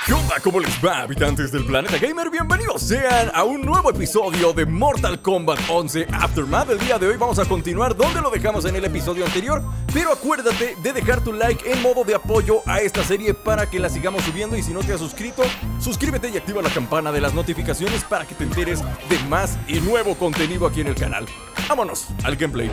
¿Qué onda? ¿Cómo les va, habitantes del planeta gamer? Bienvenidos sean a un nuevo episodio de Mortal Kombat 11 Aftermath. El día de hoy vamos a continuar donde lo dejamos en el episodio anterior, pero acuérdate de dejar tu like en modo de apoyo a esta serie para que la sigamos subiendo. Y si no te has suscrito, suscríbete y activa la campana de las notificaciones para que te enteres de más y nuevo contenido aquí en el canal. Vámonos al gameplay.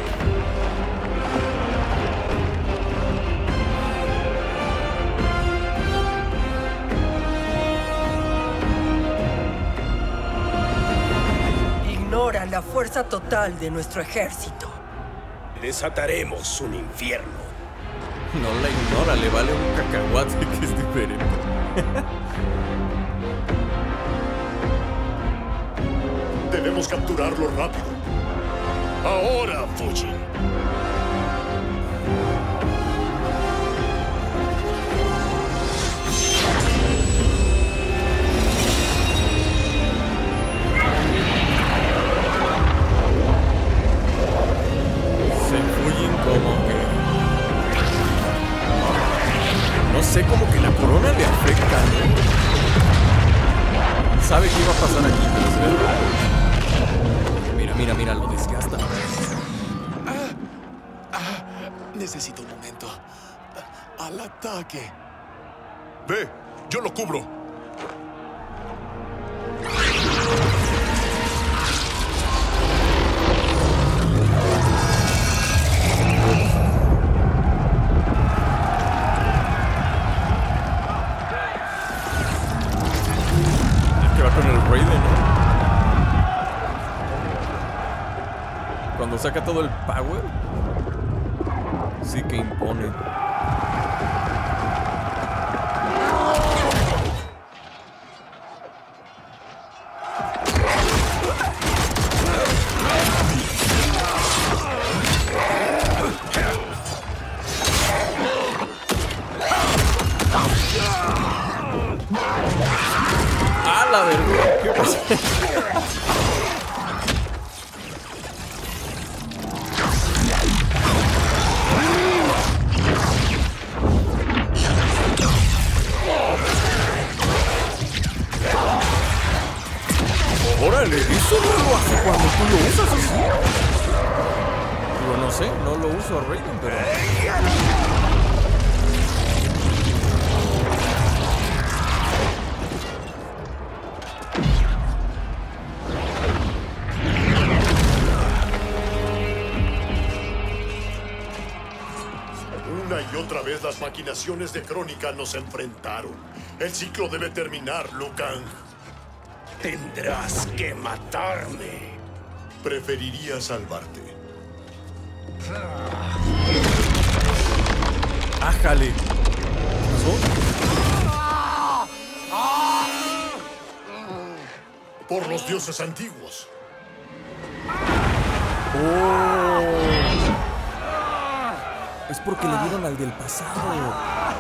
Ignora la fuerza total de nuestro ejército. Desataremos un infierno. No la ignora, le vale un cacahuate que es diferente. Debemos capturarlo rápido. Ahora, Fujin. No sé, como que la corona le afecta, ¿no? Sabe qué iba a pasar aquí, pero se ve raro. Mira, lo desgasta. Necesito un momento. Al ataque. Ve, yo lo cubro. Con el Raiden, ¿no? Cuando saca todo el power, sí que impone. ¡Ah, la verdad! ¿Qué pasa? ¡Órale! Eso no lo hace cuando tú lo usas así. Digo, no sé, no lo uso a Raiden, pero... Una y otra vez las maquinaciones de Crónica nos enfrentaron. El ciclo debe terminar, Liu Kang. Tendrás que matarme. Preferiría salvarte. ¡Ájale! Por los dioses antiguos. Es porque le dieron al del pasado.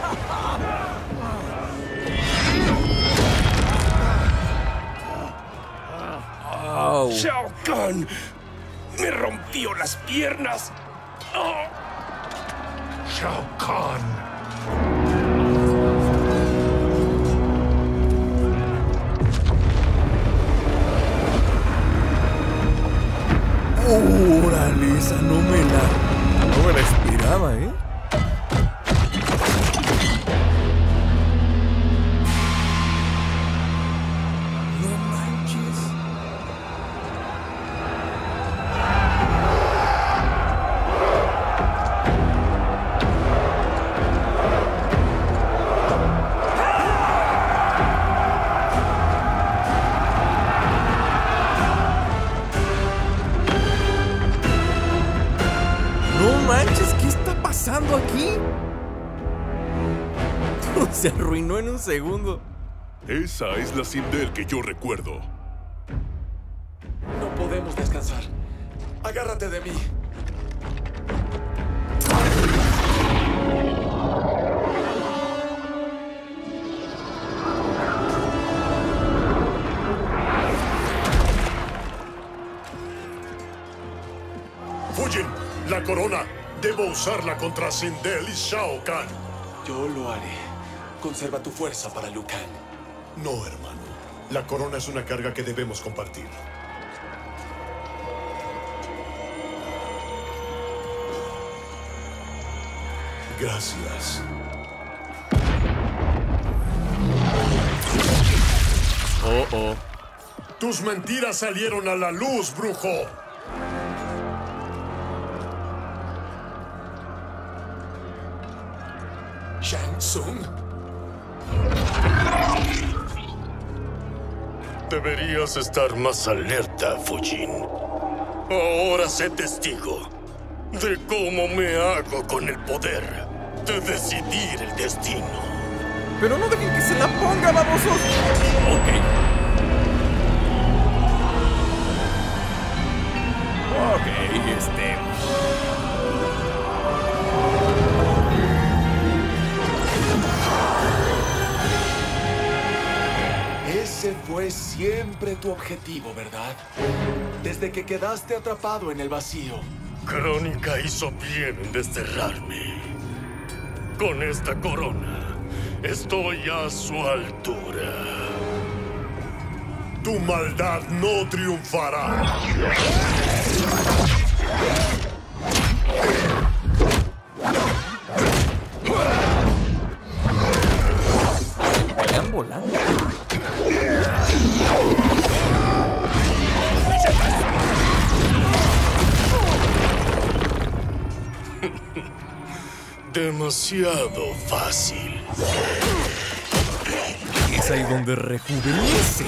¡Au! ¡Shao Kahn! ¡Me rompió las piernas! ¡Oh! ¡Shao Kahn! ¡Órale! Esa no me la esperaba, ¿eh? No manches. No manches, ¿qué está pasando aquí? Se arruinó en un segundo. Esa es la Sindel que yo recuerdo. No podemos descansar. Agárrate de mí. Fujin, la corona. Debo usarla contra Sindel y Shao Kahn. Yo lo haré. Conserva tu fuerza para Liu Kang. No, hermano. La corona es una carga que debemos compartir. Gracias. Oh. Tus mentiras salieron a la luz, brujo. Shang Tsung. Deberías estar más alerta, Fujin. Ahora sé testigo de cómo me hago con el poder de decidir el destino. Pero no dejen que se la ponga, babosos. Ok. Ese fue siempre tu objetivo, ¿verdad? Desde que quedaste atrapado en el vacío. Crónica hizo bien en desterrarme. Con esta corona, estoy a su altura. Tu maldad no triunfará. Vayan volando. Demasiado fácil. Es ahí donde rejuvenece.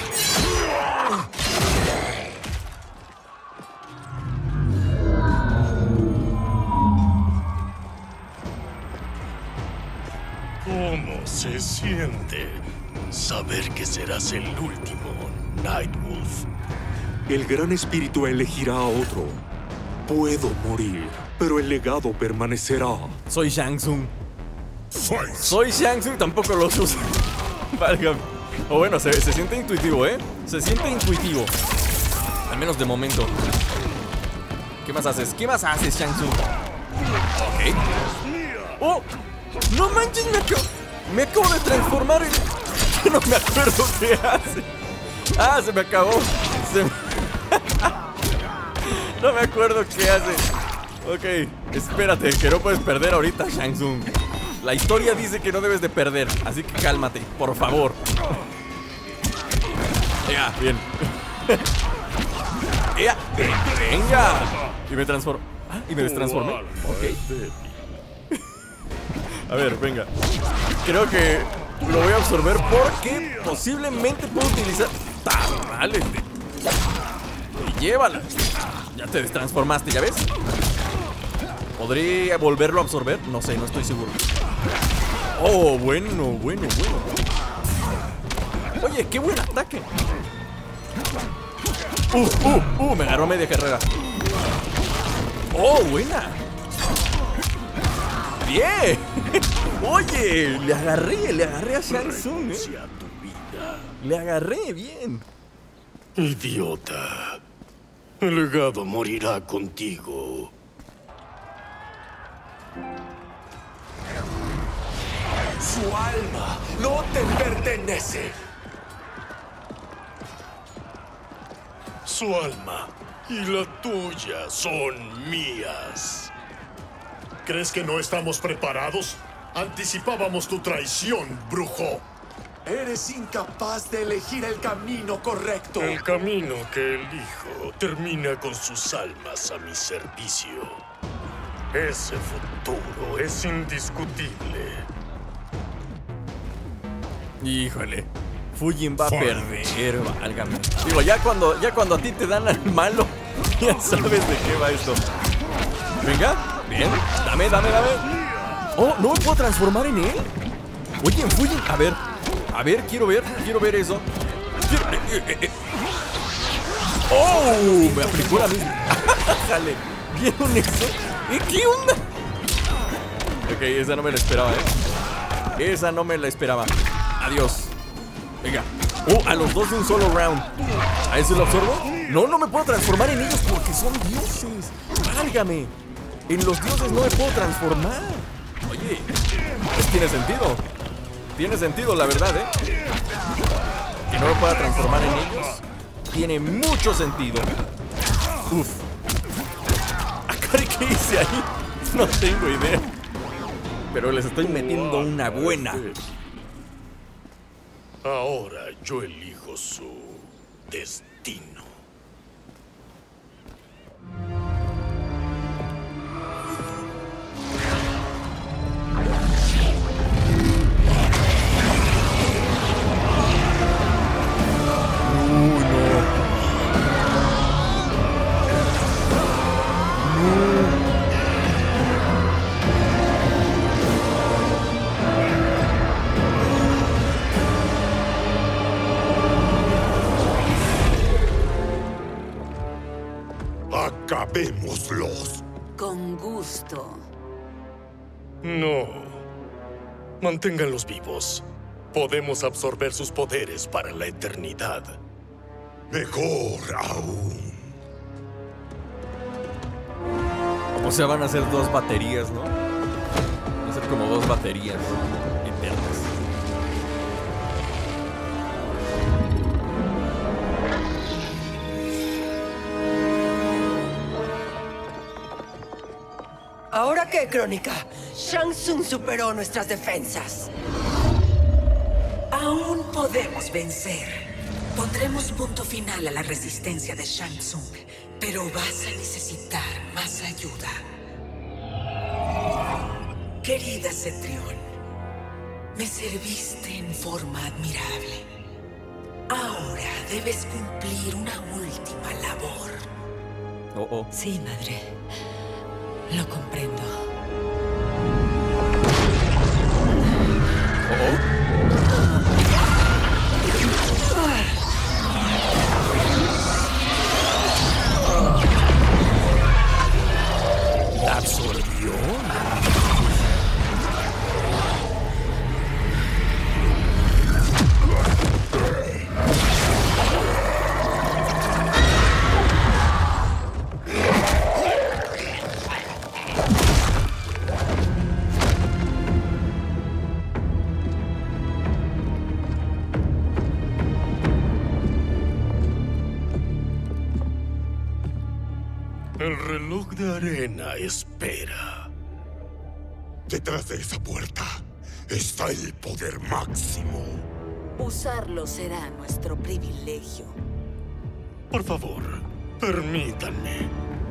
¿Cómo se siente saber que serás el último, Nightwolf? El gran espíritu elegirá a otro. Puedo morir, pero el legado permanecerá. Soy Shang Tsung. Fight. Soy Shang Tsung, tampoco lo uso. Válgame. O bueno, se siente intuitivo, ¿eh? Se siente intuitivo. Al menos de momento. ¿Qué más haces? ¿Qué más haces, Shang Tsung? Ok. ¡Oh! ¡No manches! Me acabo de transformar en... No me acuerdo qué hace. ¡Ah! Se me acabó. No me acuerdo qué hace. Ok, espérate, que no puedes perder ahorita, Shang Tsung. La historia dice que no debes de perder, así que cálmate, por favor. Ya, bien. Ya, venga. Y me transformo. Ah, y me destransformé. Ok. A ver, venga. Creo que lo voy a absorber porque posiblemente puedo utilizar... ¡Tamales! Y llévala. Ya te destransformaste, ¿ya ves? ¿Podría volverlo a absorber? No sé, no estoy seguro. Oh, bueno. Oye, qué buen ataque. Me agarró media carrera. Oh, buena. Bien. Oye, le agarré a Shang Tsung, Le agarré bien. Idiota. El legado morirá contigo. Su alma no te pertenece. Su alma y la tuya son mías. ¿Crees que no estamos preparados? Anticipábamos tu traición, brujo. Eres incapaz de elegir el camino correcto. El camino que elijo termina con sus almas a mi servicio. Ese futuro es indiscutible. Híjole, Fujin va a perder, válgame. Digo, ya cuando a ti te dan al malo, ya sabes de qué va esto. Venga, bien, dame. Oh, ¿no me puedo transformar en él? Oye, en Fujin, a ver, quiero ver eso. ¡Oh! Me aplicó la misma. Jale, ¿vieron eso? ¿Qué onda? Ok, esa no me la esperaba, Esa no me la esperaba. Adiós. Venga. Oh, a los dos de un solo round. ¿A eso lo absorbo? No me puedo transformar en ellos porque son dioses. Válgame. En los dioses no me puedo transformar. Oye, pues tiene sentido. Tiene sentido, la verdad, que no me pueda transformar en ellos tiene mucho sentido. Uf. ¿Qué hice ahí? No tengo idea. Pero les estoy metiendo una buena. Ahora yo elijo su destino. Acabémoslos. Con gusto. No. Manténganlos vivos. Podemos absorber sus poderes para la eternidad. Mejor aún. O sea, van a ser 2 baterías, ¿no? Van a ser como 2 baterías eternas. ¿Ahora qué, Crónica? Shang Tsung superó nuestras defensas. Aún podemos vencer. Pondremos punto final a la resistencia de Shang Tsung, pero vas a necesitar más ayuda. Querida Cetrión, me serviste en forma admirable. Ahora debes cumplir una última labor. Oh. Sí, madre. Lo comprendo. ¿La absorbió? El reloj de arena espera. Detrás de esa puerta está el poder máximo. Usarlo será nuestro privilegio. Por favor, permítanme.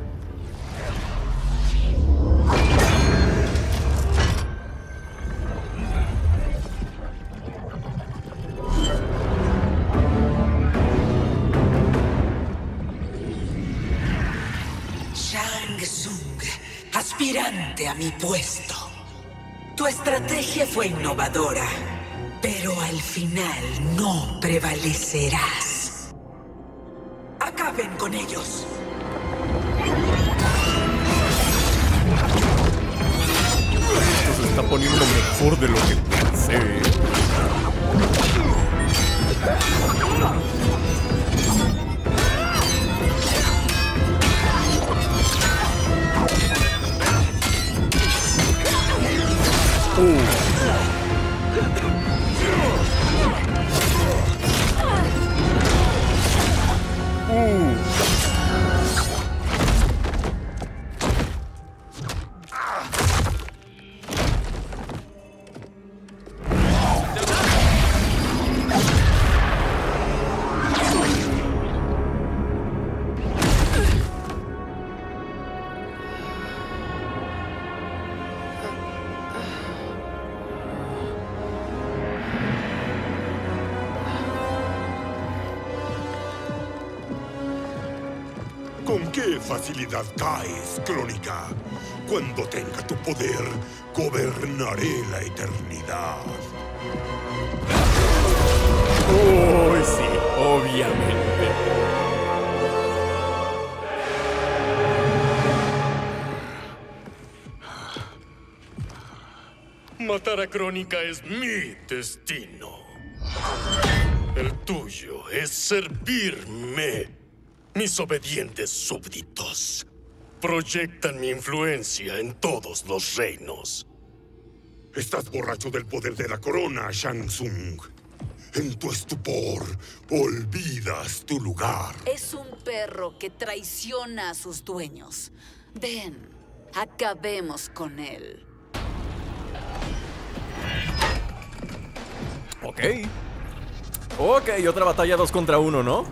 Shang Tsung, aspirante a mi puesto. Tu estrategia fue innovadora, pero al final no prevalecerás. Acaben con ellos. Esto se está poniendo mejor de lo que pensé. ¿Con qué facilidad caes, Crónica? Cuando tenga tu poder, gobernaré la eternidad. Oh, sí, obviamente. Matar a Crónica es mi destino. El tuyo es servirme. Mis obedientes súbditos proyectan mi influencia en todos los reinos. Estás borracho del poder de la corona, Shang Tsung. En tu estupor, olvidas tu lugar. Es un perro que traiciona a sus dueños. Ven, acabemos con él. Ok. Ok, otra batalla 2 contra 1, ¿no?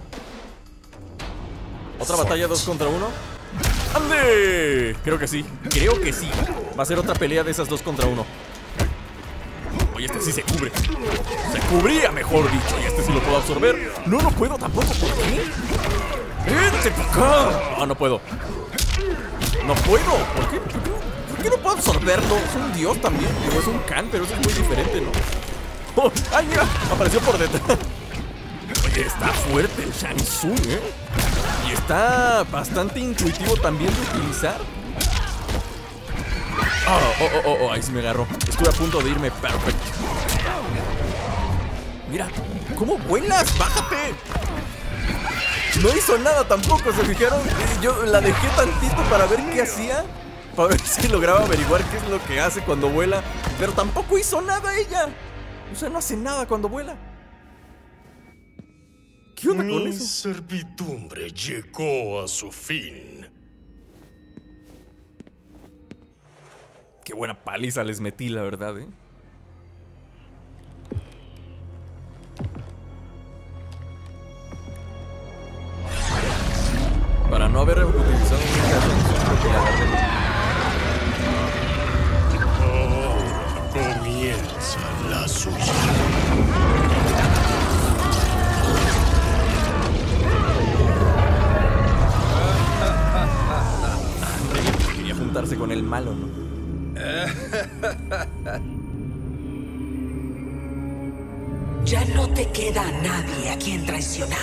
¿Otra batalla 2 contra 1? ¡Ande! Creo que sí. Creo que sí. Va a ser otra pelea de esas 2 contra 1. Oye, este sí se cubre. Se cubría, mejor dicho. Y este sí lo puedo absorber. No, no puedo tampoco. ¿Por qué? ¡Vente para acá! Ah, no puedo. No puedo. ¿Por qué? ¿Por qué no puedo absorberlo? Es un dios también. Digo, es un Khan, pero eso es muy diferente, ¿no? Oh, ¡ay, mira! Apareció por detrás. Oye, está fuerte el Shang Tsung, ¿eh? Y está bastante intuitivo también de utilizar. Ahí sí me agarró. Estuve a punto de irme. Perfecto. Mira, ¿cómo vuelas? ¡Bájate! No hizo nada tampoco, ¿se fijaron? Yo la dejé tantito para ver qué hacía. Para ver si lograba averiguar qué es lo que hace cuando vuela. Pero tampoco hizo nada ella. O sea, no hace nada cuando vuela. ¿Qué onda con eso? Mi servidumbre llegó a su fin. Qué buena paliza les metí, la verdad, ¿eh? Para no haber utilizado Ahora comienza la suya. Quería juntarse con el malo, ¿no? Ya no te queda a nadie a quien traicionar.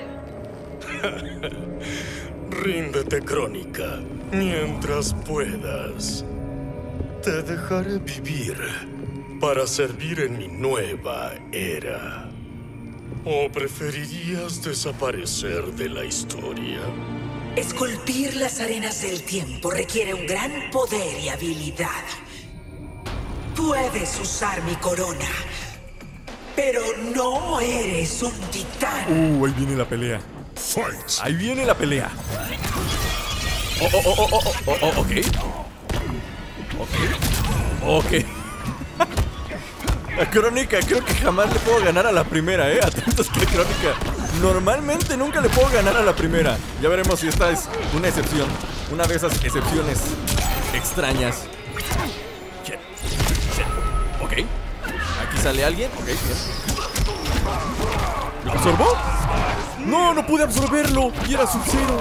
Ríndete, Crónica, mientras puedas. Te dejaré vivir para servir en mi nueva era. ¿O preferirías desaparecer de la historia? Esculpir las arenas del tiempo requiere un gran poder y habilidad. Puedes usar mi corona, pero no eres un titán. Ahí viene la pelea. Fight. Ahí viene la pelea. Ok. Ok. La Crónica, creo que jamás le puedo ganar a la primera, ¿eh? Atentos que Crónica. Normalmente nunca le puedo ganar a la primera. Ya veremos si esta es una excepción. Una de esas excepciones extrañas. Shit. Ok. Aquí sale alguien. Ok, bien. ¿Lo absorbó? No, no pude absorberlo. Y era Sub-Zero.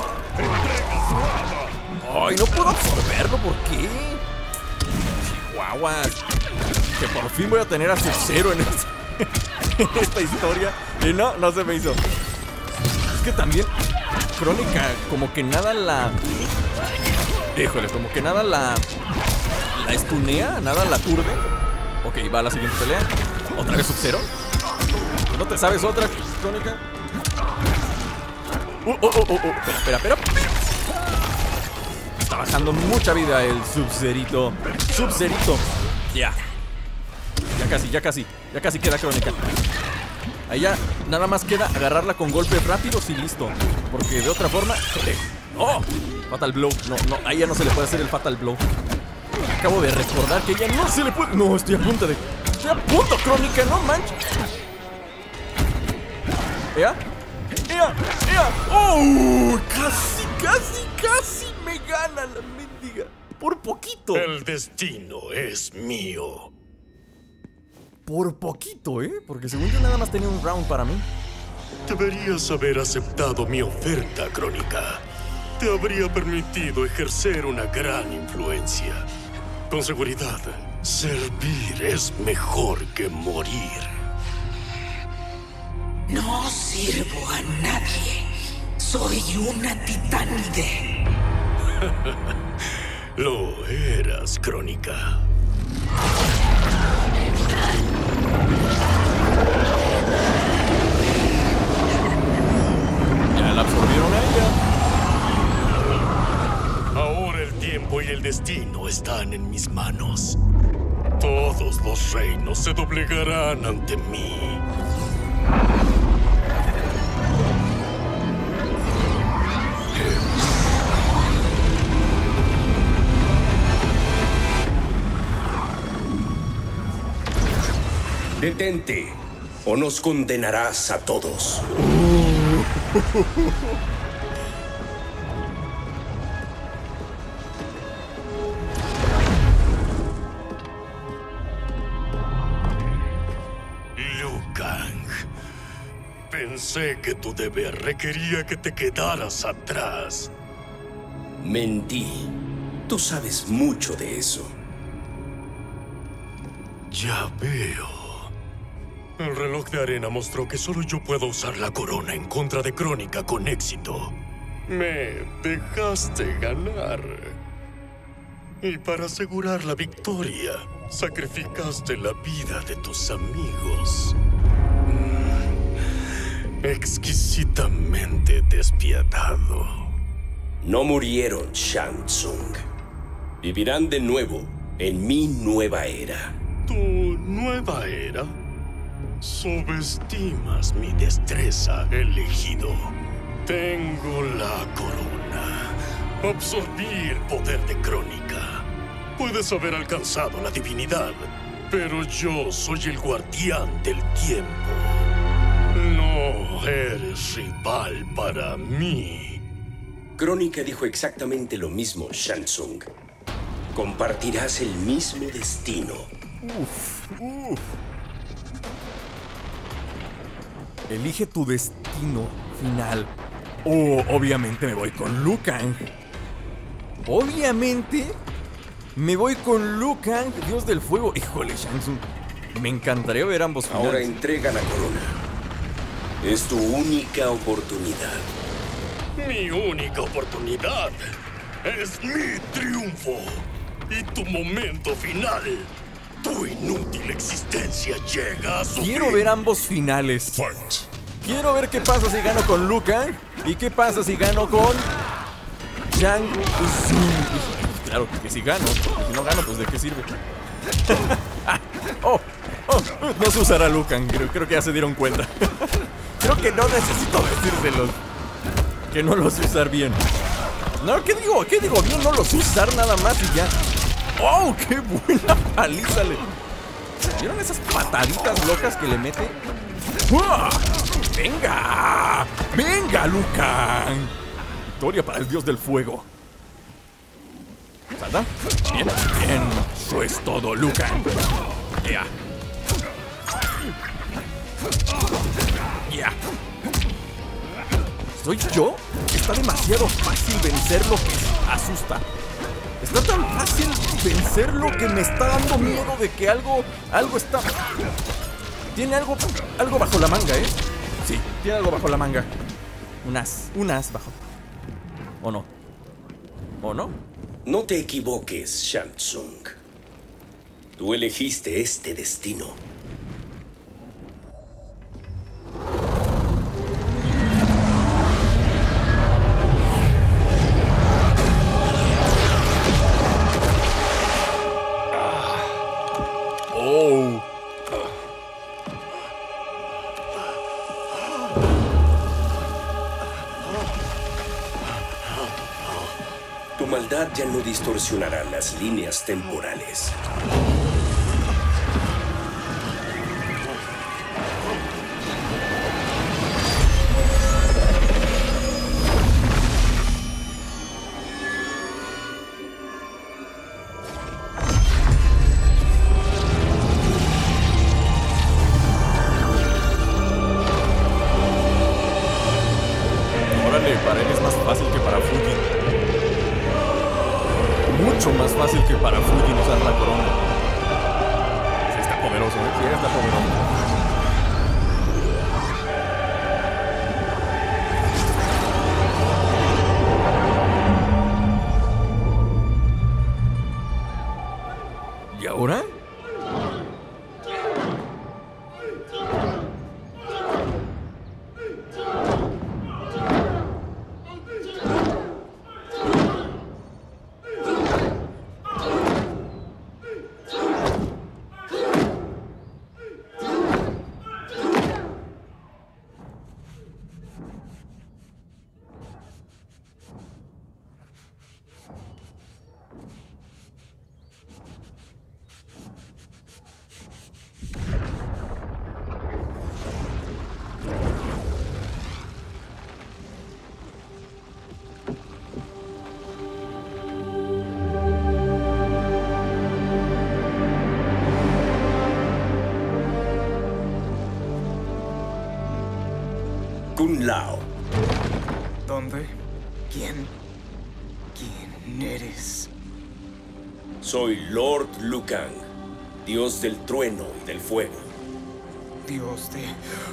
Ay, no puedo absorberlo. ¿Por qué? Chihuahuas. Que por fin voy a tener a Sub-Zero en esta historia. Y no se me hizo. Es que también Crónica como que nada la... Híjole, como que nada la estunea, nada la aturde. Ok, va a la siguiente pelea. ¿Otra vez Sub-Zero? ¿No te sabes otra, Crónica? Espera. Está bajando mucha vida el Sub-Zerito. Sub-Zerito. Ya. Ya casi queda Crónica. Ahí ya nada más queda agarrarla con golpes rápidos y listo. Porque de otra forma... ¡Oh! Fatal Blow. No, ahí ya no se le puede hacer el Fatal Blow. Acabo de recordar que ya no se le puede... No, estoy a punto, Crónica, no manches. ¡Ea! ¡Oh! Casi me gana la mendiga. Por poquito. El destino es mío. Por poquito, ¿eh? Porque según yo nada más tenía un round para mí. Deberías haber aceptado mi oferta, Crónica. Te habría permitido ejercer una gran influencia. Con seguridad, servir es mejor que morir. No sirvo a nadie. Soy una titánide. Lo eras, Crónica. Ya la absorbieron a ella. Ahora el tiempo y el destino están en mis manos. Todos los reinos se doblegarán ante mí. Detente, o nos condenarás a todos. Liu Kang, pensé que tu deber requería que te quedaras atrás. Mentí. Tú sabes mucho de eso. Ya veo. El reloj de arena mostró que solo yo puedo usar la corona en contra de Crónica con éxito. Me dejaste ganar. Y para asegurar la victoria, sacrificaste la vida de tus amigos. Exquisitamente despiadado. No murieron, Shang Tsung. Vivirán de nuevo en mi nueva era. ¿Tu nueva era? Subestimas mi destreza, elegido. Tengo la corona. Absorbí el poder de Crónica. Puedes haber alcanzado la divinidad, pero yo soy el guardián del tiempo. No eres rival para mí. Crónica dijo exactamente lo mismo, Shang Tsung. Compartirás el mismo destino. Elige tu destino final. Oh, obviamente me voy con Liu Kang. Obviamente me voy con Liu Kang, Dios del fuego. Híjole, Shang Tsung, me encantaría ver ambos finales. Ahora entrega la corona. Es tu única oportunidad. Mi única oportunidad es mi triunfo. Y tu momento final. Tu inútil existencia llega a su Quiero fin. ver ambos finales. Quiero ver qué pasa si gano con Liu Kang y qué pasa si gano con Shang Tsung. Claro que si gano. Si no gano, pues ¿de qué sirve? No se usará Liu Kang. Creo que ya se dieron cuenta. Creo que no necesito decírselos. Que no los sé usar bien. No, ¿qué digo? Bien, no los sé usar nada más y ya. ¡Oh, qué buena paliza! ¿Vieron esas pataditas locas que le mete? ¡Uah! ¡Venga! ¡Venga, Liu Kang! Victoria para el dios del fuego. ¿Salta? Bien, bien. Eso es todo, Liu Kang. Ya. Ya. ¿Soy yo? Está demasiado fácil vencer lo que asusta. Está tan fácil vencerlo que me está dando miedo de que algo está... Tiene algo bajo la manga, ¿eh? Sí, tiene algo bajo la manga. Un as bajo. ¿O no? ¿O no? No te equivoques, Shang Tsung. Tú elegiste este destino. Oh. Tu maldad ya no distorsionará las líneas temporales. Órale, para él es más fácil que para Fujin. Mucho más fácil que para Fujin usar la corona. Sí está poderoso, ¿eh? Sí está poderoso. ¿Y ahora? Kung Lao. ¿Dónde? ¿Quién eres? Soy Lord Liu Kang, dios del trueno y del fuego. Dios de...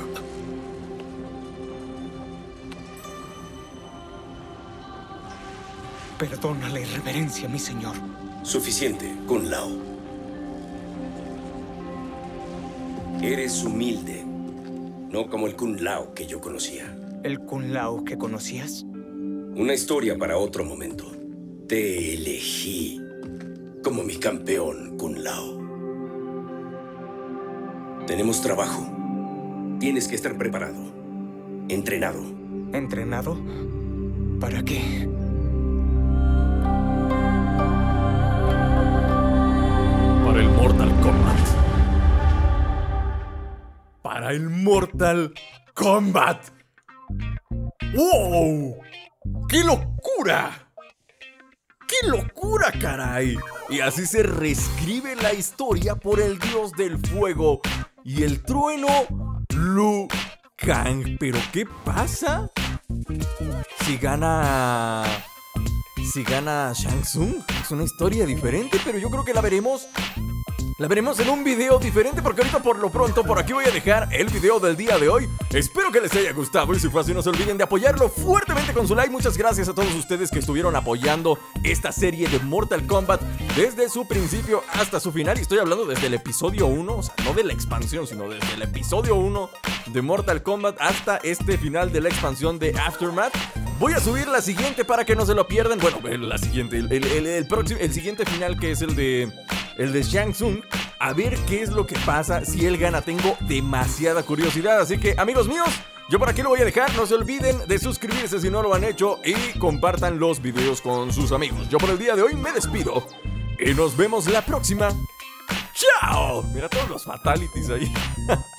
Perdona la irreverencia, mi señor. Suficiente, Kung Lao. Eres humilde, no como el Kung Lao que yo conocía. ¿El Kung Lao que conocías? Una historia para otro momento. Te elegí como mi campeón, Kung Lao. Tenemos trabajo. Tienes que estar preparado. Entrenado. ¿Entrenado? ¿Para qué? Para el Mortal Kombat. Para el Mortal Kombat. ¡Wow! ¡Qué locura! ¡Qué locura, caray! Y así se reescribe la historia por el dios del fuego y el trueno, Liu Kang. ¿Pero qué pasa si gana Shang Tsung? Es una historia diferente, pero yo creo que la veremos en un video diferente, porque ahorita por lo pronto por aquí voy a dejar el video del día de hoy. Espero que les haya gustado y si fue así no se olviden de apoyarlo fuertemente con su like. Muchas gracias a todos ustedes que estuvieron apoyando esta serie de Mortal Kombat desde su principio hasta su final. Y estoy hablando desde el episodio 1, o sea, no de la expansión, sino desde el episodio 1 de Mortal Kombat hasta este final de la expansión de Aftermath. Voy a subir la siguiente para que no se lo pierdan. Bueno, la siguiente, el siguiente final, que es el de Shang Tsung. A ver qué es lo que pasa si él gana. Tengo demasiada curiosidad. Así que, amigos míos, yo por aquí lo voy a dejar. No se olviden de suscribirse si no lo han hecho y compartan los videos con sus amigos. Yo por el día de hoy me despido y nos vemos la próxima. ¡Chao! Mira todos los fatalities ahí.